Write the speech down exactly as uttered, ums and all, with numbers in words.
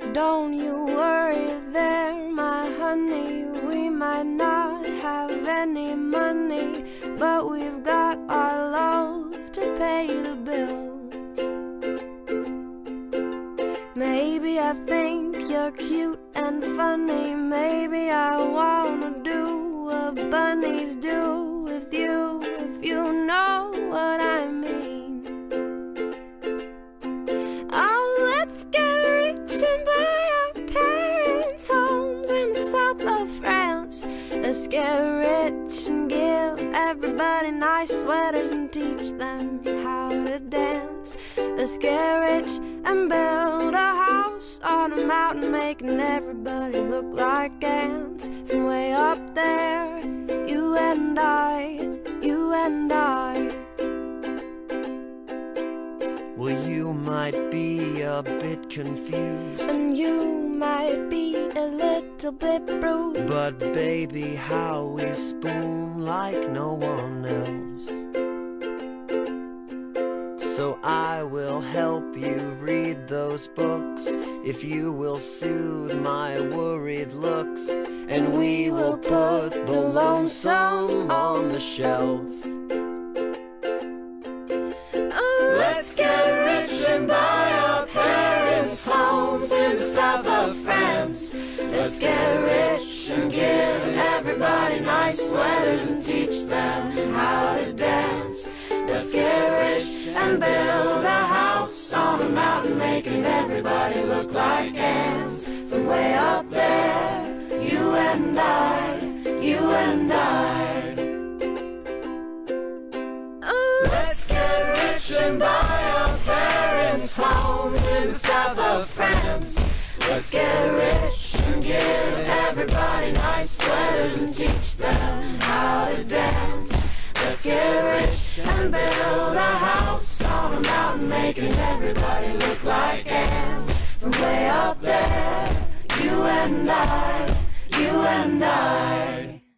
Don't you worry there, my honey. We might not have any money, but we've got our love to pay the bills. Maybe I think you're cute and funny. Maybe I wanna do what bunnies do with you, if you know what I mean. Oh, let's get rich and buy our parents' homes in the south of France. Let's get rich and give everybody nice sweaters and teach them how to dance. Let's get rich and build a house on a mountain, making everybody look like ants. From way up there, you and I, you and I. Well, you might be a bit confused, And you might be a little bit bruised, but baby, how we spoon like no one else. So I will help you read those books if you will soothe my worried looks, and we will put the lonesome on the shelf. Let's get rich and buy our parents' homes in the south of France. Let's get rich and give everybody nice sweaters and teach them how to dance. Let's get rich and build a house on a mountain, making everybody look like ants. From way up there, you and I, you and I. Let's get rich and buy our parents' homes in the south of France. Let's get rich and give everybody nice sweaters and teach them how to dance. Let's get rich and build a house on a mountain, making everybody look like ants. From way up there, you and I, you and I.